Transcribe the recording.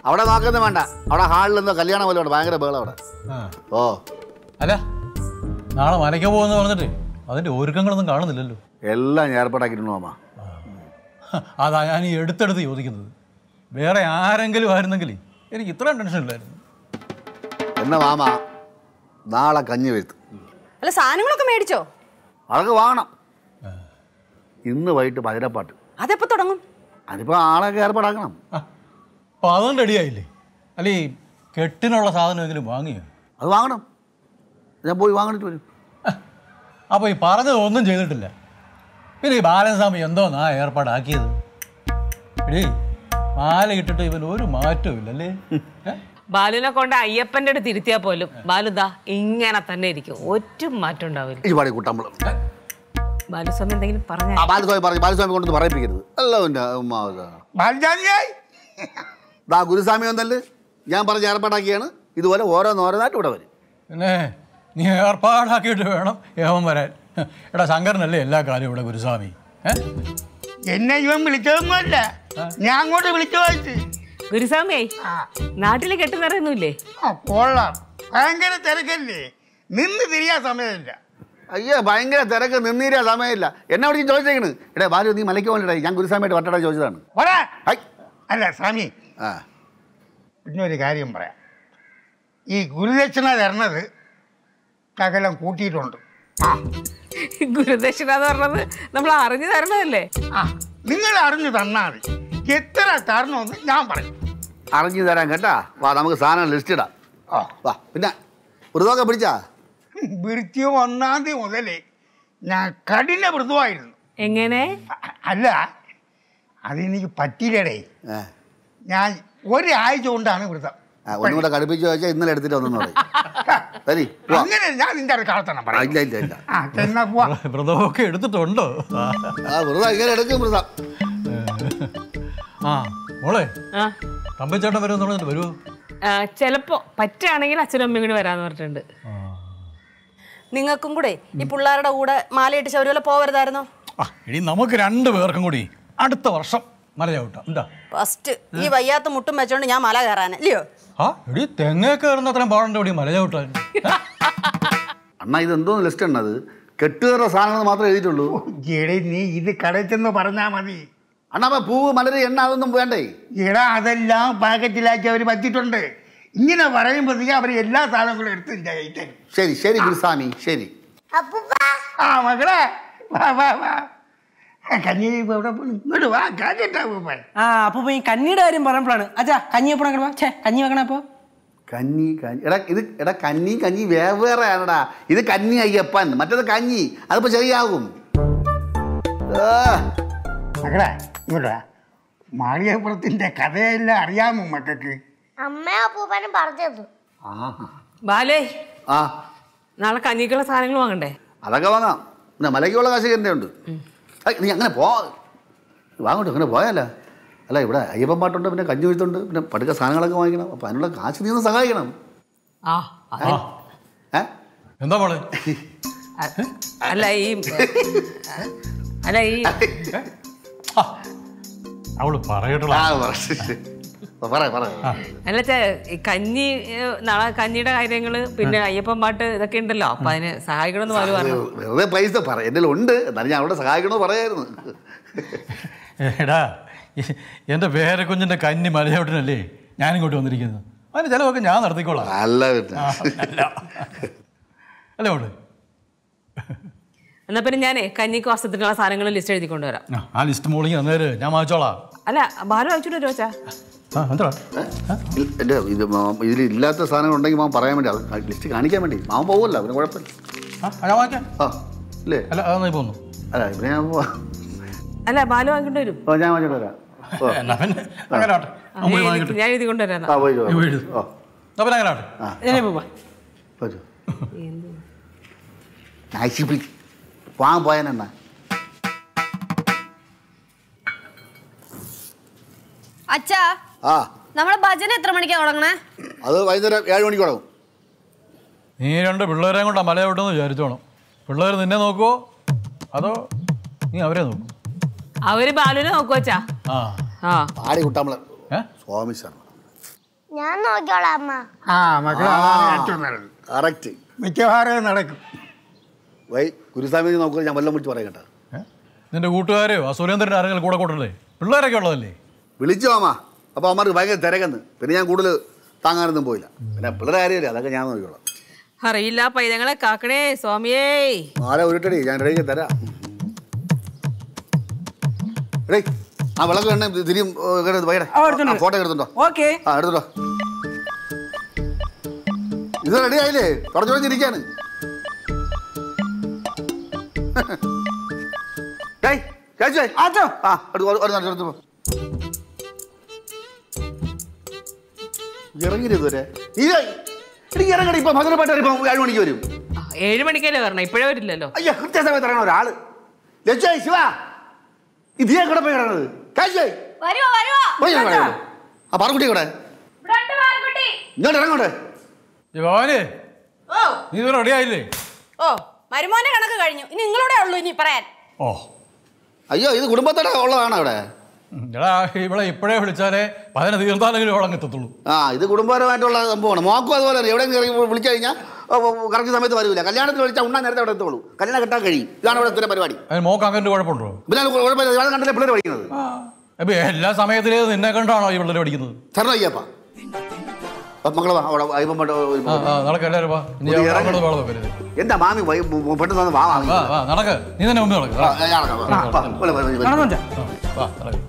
അവിടെ നോക്കുന്നത് വേണ്ട. അവിടെ ഹാളിൽ എന്തോ കല്യാണം പോലെ ഭയങ്കര ബഹളം അവിടെ. ഓ അല്ല, നാളെ മലയ്ക്ക് പോകുമെന്ന് പറഞ്ഞിട്ട് അതിന്റെ ഒരുക്കങ്ങളൊന്നും കാണുന്നില്ലല്ലോ. എല്ലാം ഏർപ്പാടാക്കിയിട്ടുണ്ടോ മാമ? അതാ ഞാൻ ഈ എടുത്തെടുത്ത് ചോദിക്കുന്നത്. വേറെ ആരെങ്കിലും ആയിരുന്നെങ്കിൽ എനിക്ക് ഇത്രയും ടെൻഷൻ ഇല്ലായിരുന്നു. എന്നാ മാമ നാളെ കഞ്ഞി വരുത്തും. അല്ല, സാധനങ്ങളൊക്കെ മേടിച്ചോ? അതൊക്കെ വാങ്ങണം. ഇന്ന് വൈകിട്ട് ഭജനപ്പാട്ട്. അതെപ്പോ തുടങ്ങും? അതിപ്പോ ആളൊക്കെ ഏർപ്പാടാക്കണം. അപ്പോൾ അതും റെഡിയായില്ലേ? അല്ല, ഈ കെട്ടിനുള്ള സാധനമെങ്കിലും വാങ്ങിയോ? അത് വാങ്ങണം. ഞാൻ പോയി വാങ്ങിട്ട് വരും. അപ്പോൾ ഈ പറഞ്ഞതൊന്നും ചെയ്തിട്ടില്ല. പിന്നെ ഈ ബാലൻസ്വാമി എന്തോന്നാ ഏർപ്പാടാക്കിയത്? എടീ, മാല ഇട്ടിട്ട് ഇവൻ ഒരു മാറ്റവും ഇല്ലല്ലേ? ബാലുവിനെ കൊണ്ട് അയ്യപ്പൻ്റെ അടുത്ത് ഇരുത്തിയാൽ പോലും ബാലുദാ ഇങ്ങനെ തന്നെ ഇരിക്കും, ഒറ്റ മാറ്റം ഉണ്ടാവില്ല. ബാലുസ്വാമി എന്തെങ്കിലും ബാലുസ്വാമി കൊണ്ടൊന്ന് പറയിപ്പിക്കരുത്. ഗുരുസ്വാമി ഒന്നല്ലേ ഞാൻ പറഞ്ഞ് ഏർപ്പാടാക്കിയാണ്. ഇതുപോലെ ഓരോന്നോരോന്നായിട്ട് ഇവിടെ വരും. പിന്നെ നീ ഏർപ്പാടാക്കിയിട്ട് വേണം ഏവൻ വരാൻ. എടാ, ശങ്കരനല്ലേ എല്ലാ കാലവും ഇവിടെ ഗുരുസ്വാമി. എന്നെ ഇവൻ വിളിച്ചതൊന്നുമല്ല, ഞാൻ അങ്ങോട്ട് വിളിച്ചു വായിച്ച്. ഗുരുസ്വാമിയെ നാട്ടില് കെട്ടുന്നറിയൊന്നുമില്ലേ? കൊള്ളാം, ഭയങ്കര തിരക്കല്ലേ, നിന്ന് തിരിയാൻ സമയമില്ല. അയ്യോ, ഭയങ്കര തിരക്ക്, നിന്നീരാ സമയമില്ല. എന്നെ വിളിച്ച് ചോദിച്ചേക്കണ്. എടേ ബാലു, നീ മലയ്ക്ക് പോകണ്ടേ? ഞാൻ ഗുരുസ്വാമിയായിട്ട് വട്ടട ചോദിച്ചതാണ്. അല്ല സ്വാമി, പിന്നെ ഒരു കാര്യം പറയാം. ഈ ഗുരുദക്ഷിണ തരണത് ശകലം കൂട്ടിയിട്ടുണ്ട്. ഗുരുദക്ഷിണ എന്ന് പറഞ്ഞത് നമ്മൾ അറിഞ്ഞു തരണതല്ലേ? നിങ്ങൾ അറിഞ്ഞു തന്നാൽ എത്ര തരണമെന്ന് ഞാൻ പറയും. അറിഞ്ഞു തരാൻ കേട്ടാ. വാ, നമുക്ക് സാധനം ലിസ്റ്റ് ഇടാം. വാ. പിന്നെ വ്രതമൊക്കെ പിടിച്ചാ? വൃത്തിയോ 1-ാം തീയതി മുതലേ ഞാൻ കഠിന വ്രതമായിരുന്നു. എങ്ങനെ? അല്ല, അതെനിക്ക് പറ്റിയില്ലടേ. ഞാൻ ഒരാഴ്ച കൊണ്ടാണ് വ്രതം. ഒന്നുകൂടെ കടുപ്പിച്ച് വെച്ചാൽ ഇന്നലെ എടുത്തിട്ട് ഒന്നും അങ്ങനെ ഞാൻ നിന്റെ അടുത്ത് കളത്തണം. വ്രതമൊക്കെ എടുത്തിട്ടുണ്ടോ? വ്രതം ഇങ്ങനെ എടുക്കും വ്രതം. മോളെ, തമ്പിച്ചേട്ടൻ വരുമെന്ന് വരുമോ? ചിലപ്പോ പറ്റുകയാണെങ്കിൽ അച്ഛനും അമ്മയും കൂടി വരാന്ന് പറഞ്ഞിട്ടുണ്ട്. നിങ്ങൾക്കും കൂടെ ഈ പിള്ളേരുടെ കൂടെ മാലയിട്ട് ശബരിമല പോവരുതായിരുന്നോ? ഇനി നമുക്ക് 2 പേർക്കും കൂടി അടുത്ത വർഷം മല ചവിട്ടാം. എന്താ? ഫസ്റ്റ് ഈ വയ്യാത്ത മുട്ടും വെച്ചോണ്ട് ഞാൻ മല കയറാനല്ലയോ? എടി, തെങ്ങേ കയറുന്ന അത്രയും പാടണ്ട കൂടി മല ചവിട്ടാൻ. അണ്ണാ, ഇതെന്തോന്ന് ലിസ്റ്റ് ഉണ്ടത്? കെട്ടുകയറുന്ന സാധനങ്ങൾ മാത്രമേ എഴുതിയിട്ടുള്ളൂ. നീ ഇത് കടച്ചെന്ന് പറഞ്ഞാൽ മതി. അണ്ണാ, പൂവ്, മലര്, എണ്ണ അതൊന്നും വേണ്ടേ? അതെല്ലാം പാക്കറ്റിലാക്കി അവർ പറ്റിയിട്ടുണ്ട്. ഇങ്ങനെ പറയുമ്പോഴത്തേക്ക് അവർ എല്ലാ സാധനങ്ങളും എടുത്ത്. ശരി ശരി ഗുരുസ്വാമി, ശരി. മകളെ, വാ വാ വാ. കഞ്ഞി എവിടെ പോണു? ഇങ്ങോട്ട് വാ, കാക്കട്ടാ. അപ്പൊ ഈ കഞ്ഞിയുടെ കാര്യം പറഞ്ഞപ്പോഴാണ് അച്ഛാ കഞ്ഞി എപ്പോഴാ കഞ്ഞി വെക്കണ? അപ്പൊ കഞ്ഞി എടാ കഞ്ഞി വേറെ ആണടാ. ഇത് കഞ്ഞി അയ്യപ്പൻ, മറ്റേത് കഞ്ഞി. അതിപ്പോ ശരിയാകും. മകളെ, ഇങ്ങോട്ട് വാ. മാളികപ്പുറത്തിന്റെ കഥയെല്ലാം അറിയാമോ മക്കൾക്ക്? അമ്മയും അപ്പൂപ്പനും പറഞ്ഞത്. ബാലേ, നാളെ കഞ്ഞിക്കുള്ള സാധനങ്ങൾ വാങ്ങണ്ടേ? അതൊക്കെ വാങ്ങാം. പിന്നെ മലയ്ക്കുള്ള കാശ് ഉണ്ട്. നീ അങ്ങനെ വാങ്ങോട്ട് അങ്ങനെ പോയാല. അല്ല, ഇവിടെ അയ്യപ്പൻ പാട്ടുണ്ട്, പിന്നെ കഞ്ഞി വീഴ്ത്തുണ്ട്, പിന്നെ പടുക്ക സാധനങ്ങളൊക്കെ വാങ്ങിക്കണം. അപ്പം അതിനുള്ള കാശ് നീ ഒന്ന് സഹായിക്കണം. എന്താ മോളെ? അല്ല ഈ അവള് പറയട്ടുള്ള അല്ല കഞ്ഞി, നാളെ കഞ്ഞിയുടെ കാര്യങ്ങള്, പിന്നെ അയ്യപ്പൻ പാട്ട് ഇതൊക്കെ ഉണ്ടല്ലോ. അപ്പൊ അതിന് സഹായിക്കണമെന്ന് പറഞ്ഞു. വെറുതെ പൈസ എന്റെ ഉണ്ട്, എന്നാലും ഞാൻ അവിടെ സഹായിക്കണമെന്ന് പറയായിരുന്നു. എടാ, എൻ്റെ പേരക്കുഞ്ഞിൻ്റെ കന്നി മലയോട്ടിനല്ലേ ഞാനിങ്ങോട്ട് വന്നിരിക്കുന്നത്. അതിന് ചിലവൊക്കെ ഞാൻ നടത്തിക്കോളാം. അല്ലേ മോള്? എന്നാ പിന്നെ ഞാനേ കഞ്ഞിക്ക് വസ്ത്രത്തിനുള്ള സാധനങ്ങൾ ലിസ്റ്റ് എഴുതി കൊണ്ടുവരാം. ആ ലിസ്റ്റ് മോളിങ്ങി അന്നേരം ഞാൻ വാങ്ങിച്ചോളാം. അല്ല, ബാലു വാങ്ങിച്ചോണ്ട് വരുമോ? ഇതിലില്ലാത്ത സാധനങ്ങൾ ഉണ്ടെങ്കിൽ മാം പറയാൻ വേണ്ടി, ലിസ്റ്റ് കാണിക്കാൻ വേണ്ടി. മാമൻ പോകുമല്ലോ, പിന്നെ കുഴപ്പമില്ല. അല്ലേ? അല്ല, അതാ പോകുന്നു. അല്ല, ഇവിടെ ഞാൻ പോവാ. അല്ല, ബാലു വാങ്ങിക്കൊണ്ട് വരും. ഞാൻ വാങ്ങിച്ചോണ്ട് വരാം. ഞാൻ എഴുതി കൊണ്ടുവരാം. വാങ്ങാൻ പോയാനെന്നാ? അച്ഛാ, നമ്മളെ ഭജന എത്ര മണിക്കാ തുടങ്ങണേ? അത് വൈകുന്നേരം 7 മണിക്ക് തുടങ്ങും. നീ 2 പിള്ളേരെ കൊണ്ടാ മല വിട്ടെന്ന് വിചാരിച്ചോണം. പിള്ളേർ നിന്നെ നോക്കുവോ അതോ നീ അവരെ നോക്കും? അവര് ബാലുവിനെ നോക്കുവച്ചാ. ആടി കുട്ടാമ്പള സ്വാമി ശർമ്മ. ഞാൻ നോക്കിയോളാം അമ്മ. ആ മക്കളെ അതാണ് ഏറ്റവും നല്ലത്. കറക്റ്റ്. മിക്കവാറും നടക്കും. വൈ ഗുരുസ്വാമി നോക്കുക, ഞാൻ വല്ലതും വിളിച്ച് പറയാം കേട്ടോ. നിന്റെ കൂട്ടുകാരെയോ ആ സുരേന്ദ്രൻ്റെ ആരെങ്കിലും കൂടെ കൂട്ടണ്ടേ? പിള്ളേരൊക്കെ ഉള്ളതല്ലേ? വിളിച്ചു മാമാ. അപ്പോൾ അവന്മാർക്ക് ഭയങ്കര തിരക്കെന്ന്. പിന്നെ ഞാൻ കൂടുതൽ താങ്ങാനൊന്നും പോയില്ല. പിന്നെ പിള്ളേരെ കാര്യമില്ല, അതൊക്കെ ഞാൻ നോക്കിക്കോളാം. അറിയില്ല പൈതങ്ങളെ കാക്കണേ സ്വാമിയേ. ആരെ ഉരുട്ടടി, ഞാൻ റെഡിക്ക് തരാം. എടേ ആ വിളക്ക് എണ്ണ തിരിയും വൈകടെ ഫോട്ടോ എടുത്തുണ്ടോ? ഓക്കെ. ആ എടുത്തോ. ഇത് റെഡി ആയില്ലേ? തുടച്ചിരിക്കാണ്. ഇറങ്ങില്ല ഇതുവരെ. എനിക്ക് ഇറങ്ങണ ഇപ്പൊ ഭദ്രപ്പെട്ട 7 മണിക്ക് വരും. 7 മണിക്കല്ലേ വരണം, ഇപ്പഴേ വരില്ലല്ലോ. അയ്യോ കൃത്യസമയത്ത് ഇറങ്ങണ ഒരാള്. ലക്ഷ്യ ശിവ ഇതേ കൂടെ പോയി കിടന്നത്. ആ പാറക്കുട്ടി കൂടെ ഇങ്ങോട്ട് ഇറങ്ങോട്ടെ. ഭവാനെ നീ ഇത് റെഡി ആയില്ലേ? ഓ മരുമോനെ കണക്ക് കഴിഞ്ഞു. ഇനി നിങ്ങളോടെ ഉള്ളൂ ഇനി പറയാൻ. ഓ അയ്യോ ഇത് കുടുംബത്തോടെ ഉള്ളതാണ് അവിടെ. എടാ ഇവിടെ ഇപ്പോഴേ വിളിച്ചാലേ 15 തീർത്താലെങ്കിലും അവിടെ എത്തത്തുള്ളൂ. ആ ഇത് കുടുംബപരമായിട്ടുള്ള സംഭവമാണ്. മോക്കും അതുപോലെ എവിടെ വിളിച്ചു കഴിഞ്ഞാൽ കറക്റ്റ് സമയത്ത് വരില്ല. കല്യാണത്തിന് വിളിച്ചാൽ ഉണ്ണാൻ നേരത്തെ അവിടെ എത്തുള്ളൂ. കല്യാണം കിട്ടാൻ കഴിയും. ഇതാണ് ഇവിടെ ഇത്ര പരിപാടി. അതിന് മോക്ക് അങ്ങനെ കുഴപ്പമുണ്ടോ? പിന്നെ കുഴപ്പമില്ല. ഇവിടെ കണ്ടില്ലേ പിള്ളേർ പഠിക്കുന്നത്? അപ്പൊ എല്ലാ സമയത്തിലും നിന്നെ കണ്ടാണോ ഈ പിള്ളേർ പഠിക്കുന്നത്? തരണോ അയ്യപ്പ മക്കളെ അയ്യപ്പൻ നടക്കെല്ലാരും എന്താ മാമി പെട്ടെന്ന് വാ നടക്ക്. നീ തന്നെ മുമ്പ് നടക്ക്. നടക്കാം.